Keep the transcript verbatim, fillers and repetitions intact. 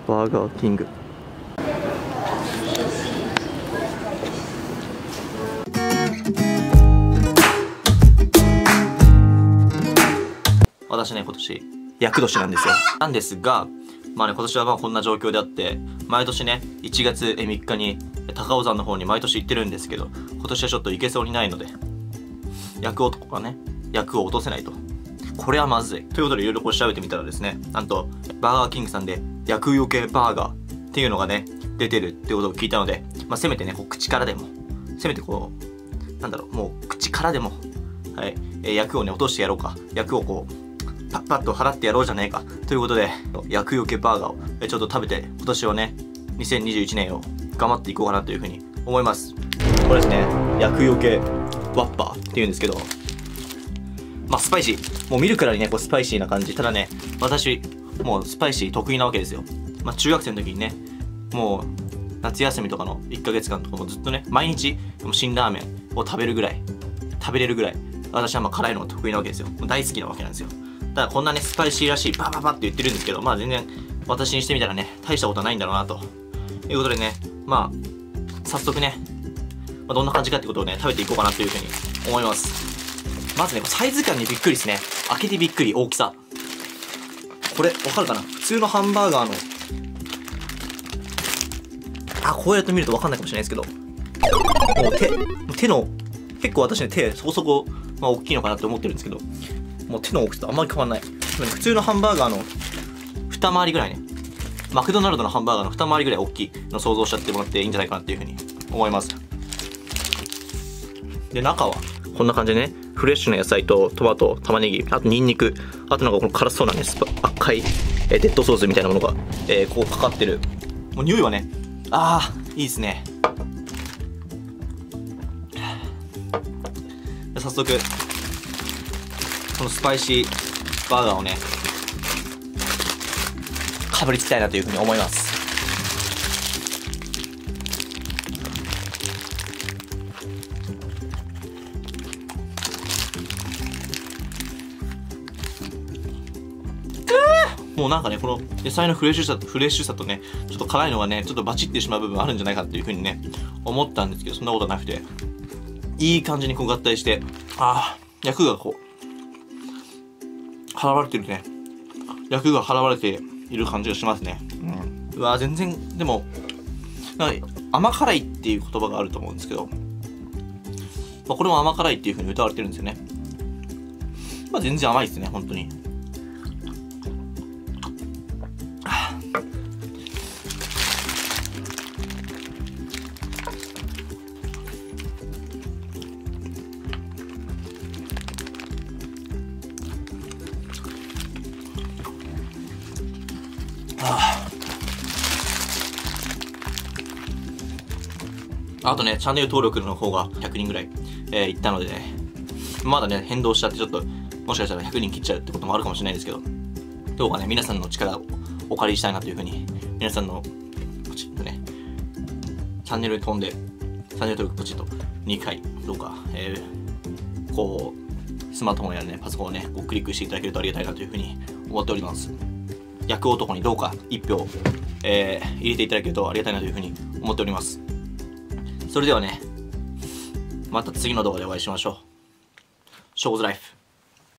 バーガーキング。私ね、今年厄年なんですよ。なんですが、まあね、今年はまあこんな状況であって、毎年ね、いちがつみっかに高尾山の方に毎年行ってるんですけど、今年はちょっと行けそうにないので、厄男がね、厄を落とせないと。これはまずい。ということでいろいろこう調べてみたらですね、なんと、バーガーキングさんで厄除けバーガーっていうのがね、出てるってことを聞いたので、まあせめてね、こう口からでも、せめてこう、なんだろう、もう口からでも、はい、えー、厄をね、落としてやろうか。厄をこう、パッパッと払ってやろうじゃねえかということで、厄除けバーガーをちょっと食べて、今年はね、にせんにじゅういちねんを頑張っていこうかなというふうに思います。これですね、厄除けワッパーっていうんですけど、まあスパイシー、もう見るからにね、こうスパイシーな感じ。ただね、私もうスパイシー得意なわけですよ。まあ中学生の時にね、もう夏休みとかのいっかげつかんとかもずっとね、毎日辛ラーメンを食べるぐらい、食べれるぐらい、私はまあ辛いのが得意なわけですよ。もう大好きなわけなんですよ。ただこんなね、スパイシーらしいバババって言ってるんですけど、まあ全然私にしてみたらね、大したことはないんだろうなということでね、まあ早速ね、まあ、どんな感じかってことをね、食べていこうかなというふうに思います。まずね、サイズ感にびっくりですね。開けてびっくり、大きさ。これ、わかるかな？普通のハンバーガーの、あ、こうやって見るとわかんないかもしれないですけど、もう手、手の、結構私ね、手そこそこ、まあ大きいのかなって思ってるんですけど、もう手の大きさとあんまり変わんない。普通のハンバーガーの二回りぐらいね。マクドナルドのハンバーガーの二回りぐらい大きいの想像しちゃってもらっていいんじゃないかなっていうふうに思います。で、中はこんな感じでね、フレッシュな野菜とトマト、玉ねぎ、あとニンニク、あとなんかこの辛そうなね、スパ赤い、えー、デッドソースみたいなものが、えー、こうかかってる。もう匂いはね、あー、いいですね。早速、このスパイシーバーガーをね、かぶりつきたいなというふうに思います。もうなんかね、この野菜のフレッシュさ、フレッシュさとね、ちょっと辛いのがね、ちょっとバチってしまう部分あるんじゃないかっていうふうにね、思ったんですけど、そんなことなくて、いい感じにこう合体して、ああ、役がこう、払われてるね。役が払われている感じがしますね。うん。うわー、全然、でも、なんか甘辛いっていう言葉があると思うんですけど、まあ、これも甘辛いっていうふうに歌われてるんですよね。まあ全然甘いですね、本当に。あとね、チャンネル登録の方がひゃくにんぐらい、えー、いったのでね、まだね、変動しちゃってちょっと、もしかしたらひゃくにん切っちゃうってこともあるかもしれないですけど、どうかね、皆さんの力をお借りしたいなというふうに、皆さんの、ポチッとね、チャンネル飛んで、チャンネル登録ポチッとにかい、どうか、えー、こう、スマートフォンやね、パソコンをね、こうクリックしていただけるとありがたいなというふうに思っております。役男にどうかいち票、えー、入れていただけるとありがたいなというふうに思っております。それではね、また次の動画でお会いしましょう。ショーズライフ。